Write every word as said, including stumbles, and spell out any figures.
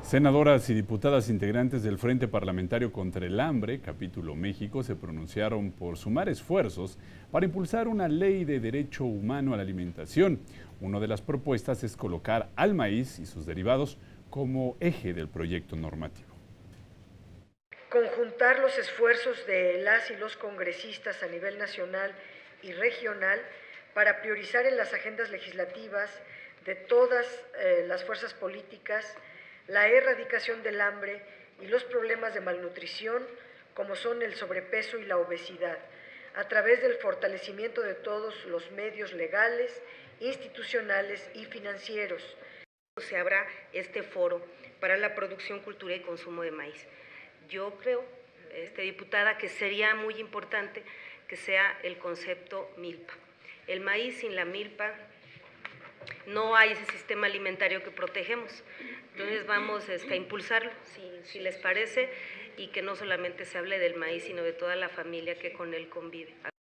Senadoras y diputadas integrantes del Frente Parlamentario contra el Hambre, capítulo México, se pronunciaron por sumar esfuerzos para impulsar una ley de derecho humano a la alimentación. Una de las propuestas es colocar al maíz y sus derivados como eje del proyecto normativo. Conjuntar los esfuerzos de las y los congresistas a nivel nacional y regional para priorizar en las agendas legislativas de todas eh, las fuerzas políticas la erradicación del hambre y los problemas de malnutrición, como son el sobrepeso y la obesidad, a través del fortalecimiento de todos los medios legales, institucionales y financieros. Se abra este foro para la producción, cultura y consumo de maíz. Yo creo, este, diputada, que sería muy importante que sea el concepto milpa. El maíz sin la milpa, no hay ese sistema alimentario que protegemos. Entonces vamos este, a impulsarlo, si, si les parece, y que no solamente se hable del maíz, sino de toda la familia que con él convive.